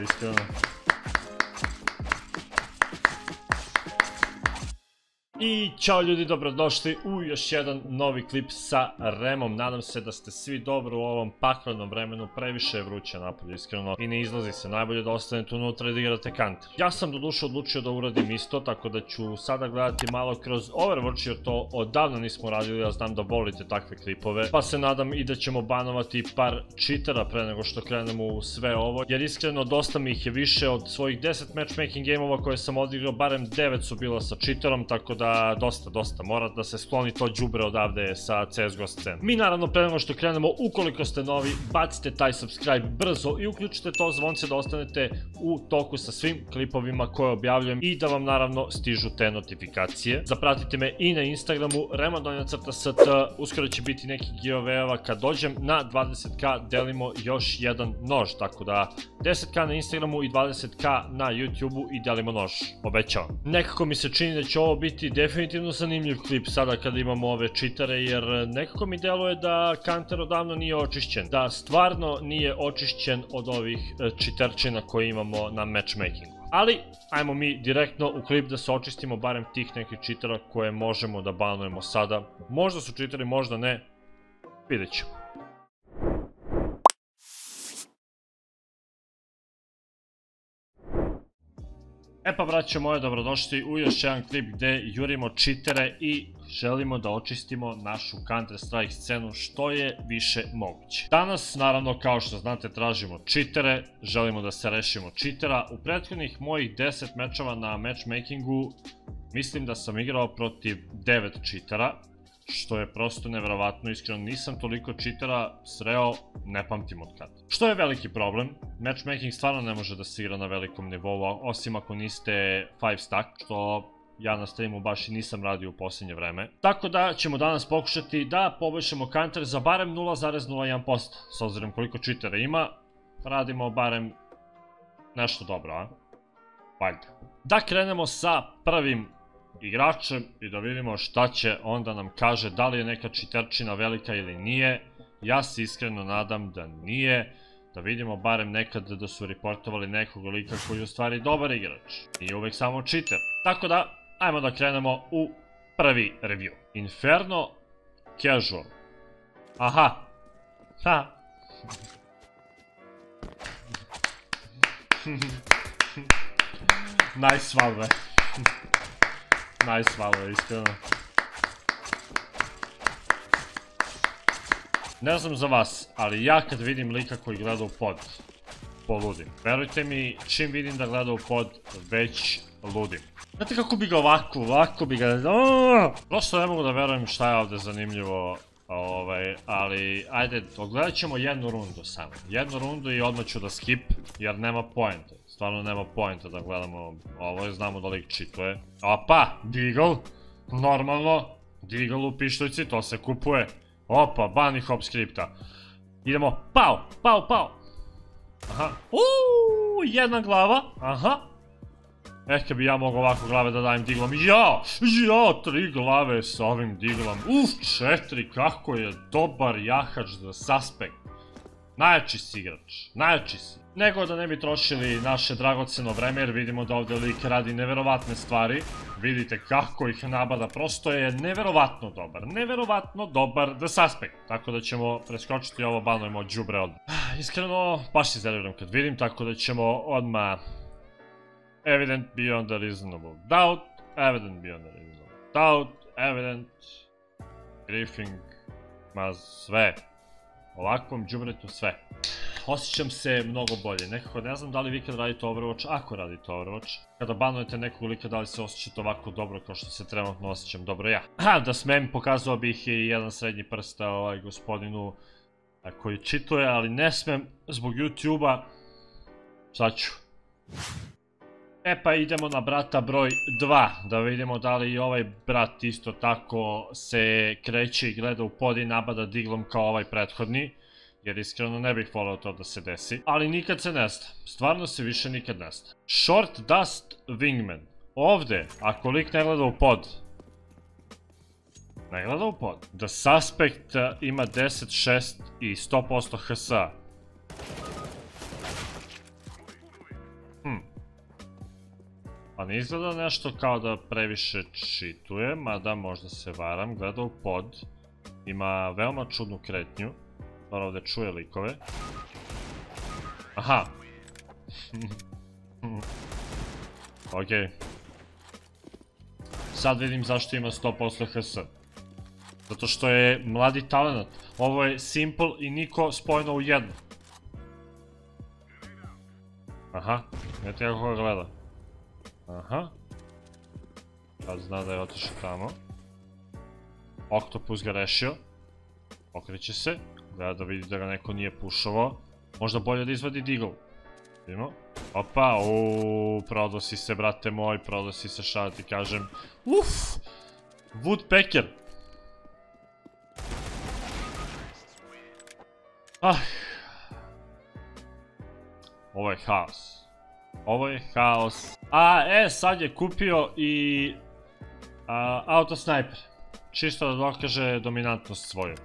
iskreno. I ćao ljudi, dobrodošli u još jedan novi klip sa Remom. Nadam se da ste svi dobro u ovom paklenom vremenu, previše je vruće napolje iskreno i ne izlazi se, najbolje da ostanete unutra i da igrate Counter. Ja sam doduše odlučio da uradim isto, tako da ću sada gledati malo kroz Overwatch jer to odavno nismo radili, ja znam da volite takve klipove. Pa se nadam i da ćemo banovati par cheatera pre nego što krenemo u sve ovo, jer iskreno dosta mi ih je više od svojih 10 matchmaking gameova koje sam odigrao, barem 9 su bila sa cheaterom, tako da dosta, mora da se skloni to đubre odavde sa CSGO scene. Mi naravno pre nego što krenemo, ukoliko ste novi, bacite taj subscribe brzo i uključite to zvonce da ostanete u toku sa svim klipovima koje objavljujem i da vam naravno stižu te notifikacije. Zapratite me i na Instagramu remadonja_st, uskoro će biti neki giveaway-eva, kad dođem na 20k delimo još jedan nož, tako da 10k na Instagramu i 20k na YouTubeu i delimo nož, obećavam. Nekako mi se čini da će ovo biti definitivno zanimljiv klip sada kada imamo ove cheatere, jer nekako mi deluje da Counter odavno nije očišćen, da stvarno nije očišćen od ovih cheaterčina koje imamo na matchmakingu. Ali, ajmo mi direktno u klip da se očistimo barem tih nekih cheatera koje možemo da banujemo sada. Možda su cheateri, možda ne, vidjet ćemo. E pa braćo moje, dobrodošli u još jedan klip gde jurimo cheatere i želimo da očistimo našu Counter Strike scenu što je više moguće. Danas, naravno, kao što znate, tražimo cheatere, želimo da se rešimo cheatera. U prethodnih mojih 10 mečeva na matchmakingu mislim da sam igrao protiv 9 cheatera, što je prosto neverovatno, iskreno nisam toliko cheatera sreo, ne pamtim od kada. Što je veliki problem, matchmaking stvarno ne može da se igra na velikom nivou, osim ako niste 5 stack, što ja na streamu baš i nisam radio u posljednje vreme. Tako da ćemo danas pokušati da poboljšamo Counter za barem 0,01%, s obzirom koliko cheatera ima, radimo barem nešto dobro, a? Valjda. Da krenemo sa prvim igračem i da vidimo šta će onda nam kaže, da li je neka cheaterčina velika ili nije. Ja se iskreno nadam da nije, da vidimo barem nekad da su reportovali nekog lika koji je u stvari dobar igrač, nije uvek samo cheater. Tako da, ajmo da krenemo u prvi review. Inferno Casual. Aha. Ha. Nice valve. Nice valve, iskreno. Ne znam za vas, ali ja kad vidim lika koji gleda u pod, poludim. Verujte mi, čim vidim da gleda u pod, već ludim. Znate kako bi ga ovako bi ga... Prosto ne mogu da verujem šta je ovde zanimljivo, ali ajde, odgledat ćemo jednu rundu samo. Jednu rundu i odmah ću da skip, jer nema poenta. Stvarno nema poenta da gledamo ovo, znamo da lik cheatuje. Opa, Deagle, normalno, Deagle u pištoljci, to se kupuje. Opa, ban i hop skripta. Idemo, pao. Aha, jedna glava, aha. Kad bi ja mogao ovako glave da dajem Deaglom, ja, 3 glave s ovim Deaglom, 4, kako je dobar jahač za suspekt. Najjači si igrač, najjači si. Nego da ne bi trošili naše dragoceno vreme, jer vidimo da ovdje lik radi neverovatne stvari. Vidite kako ih nabada, prosto je neverovatno dobar The Suspect. Tako da ćemo preskočiti ovo, banujemo od đubre odmah. Iskreno, baš se iznerviram kad vidim, tako da ćemo odmah... Evident beyond a reasonable doubt, evident beyond a reasonable doubt, evident... Griefing, ma sve. Ovakvom đubretu sve. Osjećam se mnogo bolje, nekako ne znam da li vi kad radite Overwatch, ako radite Overwatch, kada banujete nekog lika, da li se osjećate ovako dobro kao što se trenutno osjećam dobro ja. Da smem, pokazao bih i jedan srednji prsta gospodinu koji cheatuje, ali ne smem zbog YouTube-a. Šta ću? E pa idemo na brata broj 2, da vidimo da li i ovaj brat isto tako se kreće i gleda u pod i nabada Deaglom kao ovaj prethodni. Jer iskreno ne bih voleo to da se desi. Ali nikad se ne zna. Stvarno se više nikad ne zna. Short Dust Wingman. Ovde, ako lik ne gleda u pod. Ne gleda u pod. The Suspect ima 10, 6 i 100% HS. Pa ne izgleda nešto kao da previše čituje, mada možda se varam. Gleda u pod. Ima veoma čudnu kretnju. Dobro ovdje čuje likove. Aha. Okej. Sad vidim zašto ima 100% HS. Zato što je mladi talent. Ovo je simple i niko spojeno u jedno. Aha, vidite kako ga gleda. Aha. Sad zna da je otišao tamo. Oktopus ga rešio. Okreće se. Gleda da vidi da ga neko nije pušovao. Možda bolje da izvadi Deagle. Vidimo. Opa, uuuu, prodao si se, brate moj, prodao si se, šta da ti kažem. Uff! Woodpecker! Ah. Ovo je haos. Ovo je haos. Sad je kupio i autosniper. Čisto da dokaže dominantnost svoju.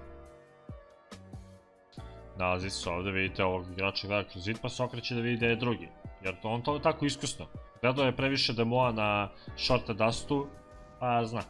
Nalazi se ovdje, vidite ovog igrača gleda kroz zid pa se okreće da vidi gdje je drugi. Jer on to je tako iskusno. Gledao je previše demoa na Short Dustu, pa zna.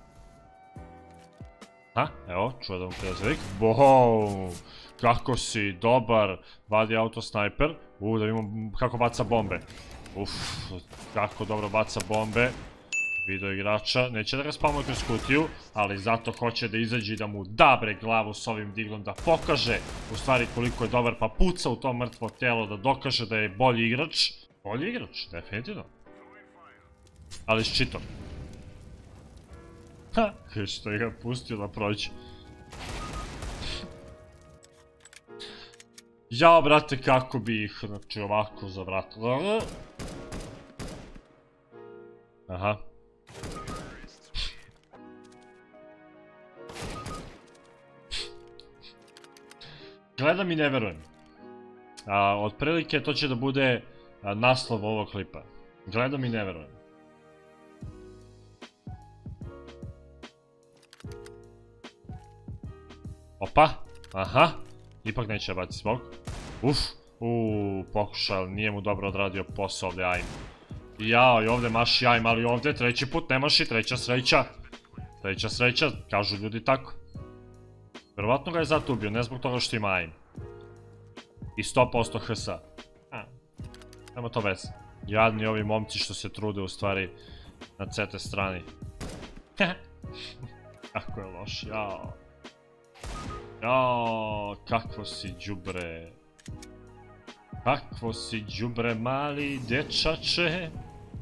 Evo, čuje da mu prije zvik. Boom! Kako si dobar, vadi autosniper. Da vidimo kako baca bombe. Kako dobro baca bombe. Video igrača, neće da ga spamuje kroz kutiju, ali zato hoće da izađe i da mu dabre glavu s ovim diglom, da pokaže u stvari koliko je dobar, pa puca u to mrtvo telo, da dokaže da je bolji igrač. Bolji igrač, definitivno. Ali s čitom. Što je ga pustio da prođe. Jao, brate, kako bi ih, znači, ovako zavratilo. Aha. Gledam i ne verujem. Otprilike to će da bude naslov ovog klipa. Gledam i ne verujem. Opa, aha. Ipak neće baci smog. Pokušao, ali nije mu dobro odradio posao ovdje ajm. Jao, i ovdje maši ajm, ali ovdje treći put ne maši, treća sreća. Treća sreća, kažu ljudi tako. Verovatno ga je zato ubio, ne zbog toga što ima ajm. I 100% HS-a. Nema to veze. Jadni ovi momci što se trude u stvari na CT strani. Kako je loš, jao. Jao, kakvo si đubre. Kakvo si đubre, mali dječače.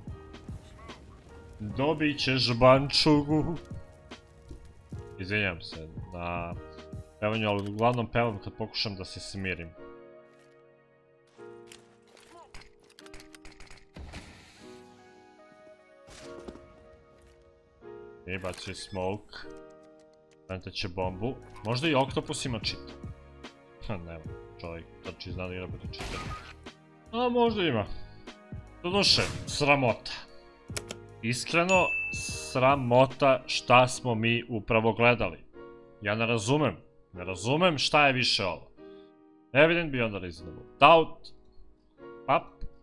Dobit ćeš bančugu. Izvinjam se na pevanju, ali uglavnom pevam kad pokušam da se smirim. I baci smoke. Plantaće bombu. Možda i Oktopus ima cheat. Nema, čovjek trči zna da igra protiv cheatera. A možda ima. Doduše, sramota. Iskreno, sramota šta smo mi upravo gledali. Ja ne razumem. Ne razumem šta je više ovo. Evident beyond a reasonable doubt. Pap.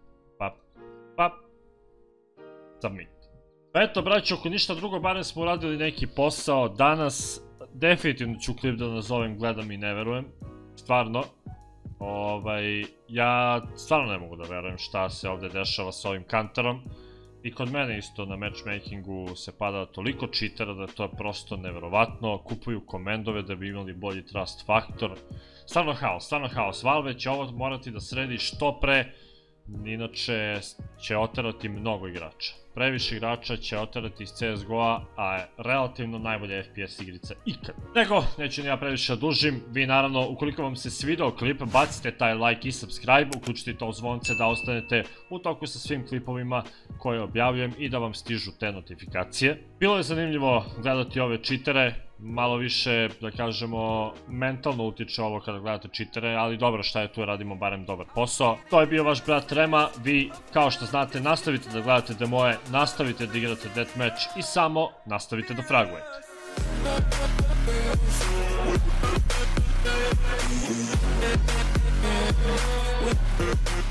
Submit. Eto, braćo, ako ništa drugo, barem smo uradili neki posao danas. Definitivno ću klip da nazovem Gledam i ne verujem. Stvarno. Ja stvarno ne mogu da verujem šta se ovdje dešava s ovim kanterom. I kod mene isto na matchmakingu se pada toliko cheatera da to je prosto neverovatno. Kupuju komendove da bi imali bolji trust faktor. Stvarno haos. Valve će ovo morati da sredi što pre. Inače će oterati mnogo igrača. Previše igrača će oterati iz CSGO-a, a je relativno najbolja FPS igrica ikad. Nego, neću ni ja previše dužim. Vi naravno, ukoliko vam se svidao klip, bacite taj like i subscribe, uključite to zvonce da ostanete u toku sa svim klipovima koje objavljujem i da vam stižu te notifikacije. Bilo je zanimljivo gledati ove cheatere, malo više, da kažemo, mentalno utiče ovo kada gledate cheatere, ali dobro, šta je tu, radimo barem dobar posao. To je bio vaš brat Rema, vi, kao što znate, nastavite da gledate demoje, nastavite da igrate deathmatch i samo nastavite da fragujete.